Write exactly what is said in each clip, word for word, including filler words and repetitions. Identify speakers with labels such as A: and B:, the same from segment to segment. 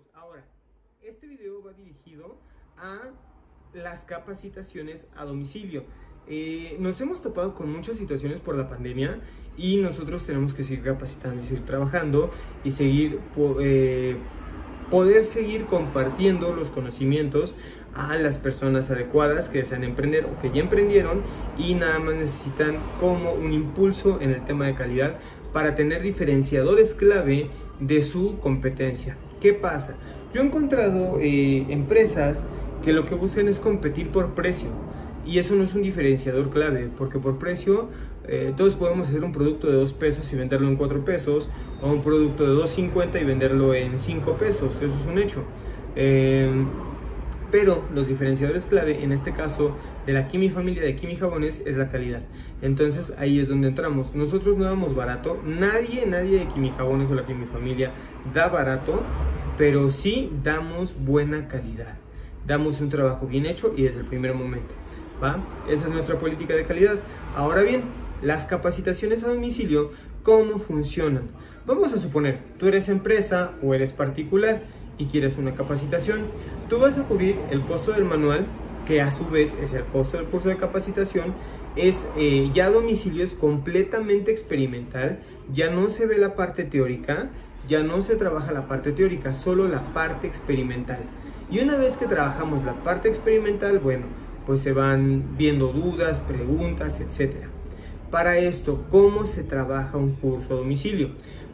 A: amigos, ahora, este video va dirigido a las capacitaciones a domicilio. Eh, nos hemos topado con muchas situaciones por la pandemia y nosotros tenemos que seguir capacitando y seguir trabajando y seguir, eh, poder seguir compartiendo los conocimientos a las personas adecuadas que desean emprender o que ya emprendieron y nada más necesitan como un impulso en el tema de calidad para tener diferenciadores clave de su competencia. ¿Qué pasa? Yo he encontrado eh, empresas que lo que buscan es competir por precio y eso no es un diferenciador clave, porque por precio eh, todos podemos hacer un producto de dos pesos y venderlo en cuatro pesos, o un producto de dos cincuenta y venderlo en cinco pesos, eso es un hecho. Eh, pero los diferenciadores clave en este caso de la Kimi familia de Kimi Jabones es la calidad. Entonces ahí es donde entramos. Nosotros no damos barato, nadie, nadie de Kimi Jabones o la Kimi familia da barato, pero sí damos buena calidad. Damos un trabajo bien hecho y desde el primer momento, ¿va? Esa es nuestra política de calidad. Ahora bien, las capacitaciones a domicilio, ¿cómo funcionan? Vamos a suponer, tú eres empresa o eres particular y quieres una capacitación. Tú vas a cubrir el costo del manual, que a su vez es el costo del curso de capacitación. Es eh, ya a domicilio, es completamente experimental, ya no se ve la parte teórica, ya no se trabaja la parte teórica, solo la parte experimental. Y una vez que trabajamos la parte experimental, bueno, pues se van viendo dudas, preguntas, etcétera. Para esto, ¿cómo se trabaja un curso a domicilio?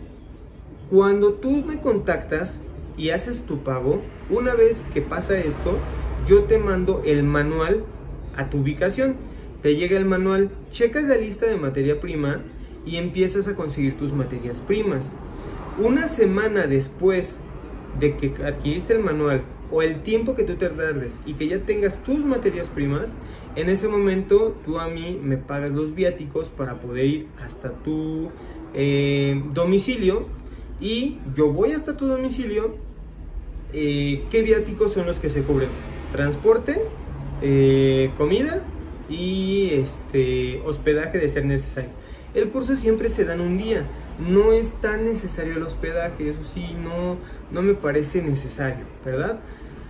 A: Cuando tú me contactas y haces tu pago, una vez que pasa esto, yo te mando el manual a tu ubicación. Te llega el manual, checas la lista de materia prima y empiezas a conseguir tus materias primas. Una semana después de que adquiriste el manual o el tiempo que tú te tardes y que ya tengas tus materias primas, en ese momento tú a mí me pagas los viáticos para poder ir hasta tu eh, domicilio y yo voy hasta tu domicilio. Eh, ¿Qué viáticos son los que se cubren? Transporte, eh, comida y este, hospedaje de ser necesario. El curso siempre se da en un día, no es tan necesario el hospedaje, eso sí, no, no me parece necesario, ¿verdad?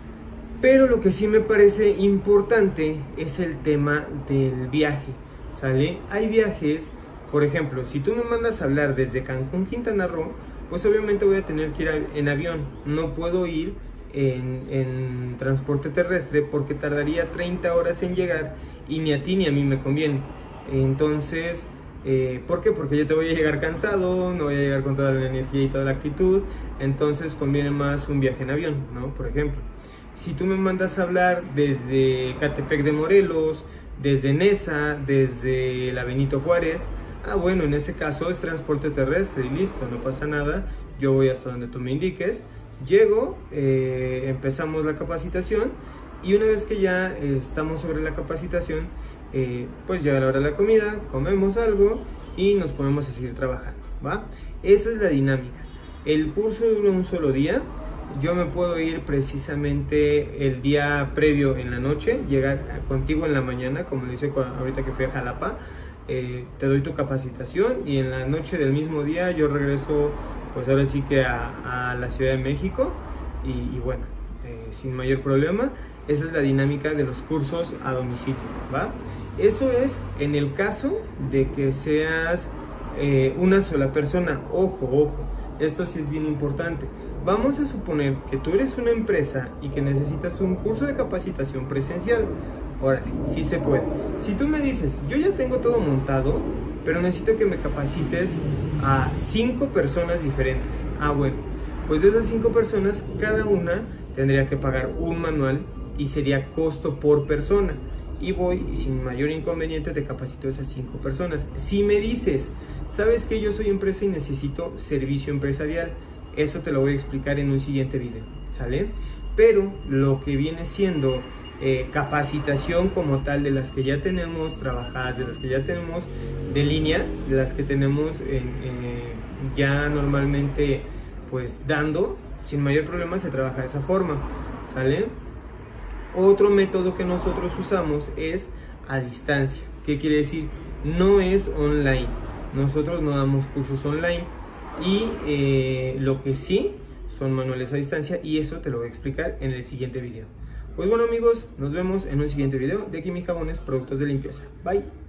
A: Pero lo que sí me parece importante es el tema del viaje, ¿sale? Hay viajes, por ejemplo, si tú me mandas a hablar desde Cancún, Quintana Roo, pues obviamente voy a tener que ir en avión, no puedo ir en, en transporte terrestre porque tardaría treinta horas en llegar y ni a ti ni a mí me conviene. Entonces, eh, ¿por qué? Porque yo te voy a llegar cansado, no voy a llegar con toda la energía y toda la actitud, entonces conviene más un viaje en avión, ¿no? Por ejemplo, si tú me mandas a hablar desde Catepec de Morelos, desde Nesa, desde la Benito Juárez, ah, bueno, en ese caso es transporte terrestre y listo, no pasa nada. Yo voy hasta donde tú me indiques, llego, eh, empezamos la capacitación y una vez que ya eh, estamos sobre la capacitación, eh, pues llega la hora de la comida, comemos algo y nos ponemos a seguir trabajando, ¿va? Esa es la dinámica. El curso dura un solo día. Yo me puedo ir precisamente el día previo en la noche, llegar contigo en la mañana, como lo hice ahorita que fui a Jalapa. Eh, te doy tu capacitación y en la noche del mismo día yo regreso, pues ahora sí que a, a la Ciudad de México y, y bueno, eh, sin mayor problema. Esa es la dinámica de los cursos a domicilio, ¿va? Eso es en el caso de que seas eh, una sola persona. Ojo, ojo, esto sí es bien importante. Vamos a suponer que tú eres una empresa y que necesitas un curso de capacitación presencial. Órale, sí se puede. Si tú me dices, yo ya tengo todo montado, pero necesito que me capacites a cinco personas diferentes. Ah, bueno, pues de esas cinco personas, cada una tendría que pagar un manual y sería costo por persona. Y voy, y sin mayor inconveniente, te capacito a esas cinco personas. Si me dices, sabes que yo soy empresa y necesito servicio empresarial, eso te lo voy a explicar en un siguiente video, ¿sale? Pero lo que viene siendo Eh, capacitación como tal, de las que ya tenemos trabajadas, de las que ya tenemos de línea, de las que tenemos en, eh, ya normalmente pues dando, sin mayor problema se trabaja de esa forma, ¿sale? Otro método que nosotros usamos es a distancia. ¿Qué quiere decir? No es online, nosotros no damos cursos online y eh, lo que sí son manuales a distancia, y eso te lo voy a explicar en el siguiente video. Pues bueno amigos, nos vemos en un siguiente video de Kimi Jabones, productos de limpieza. Bye.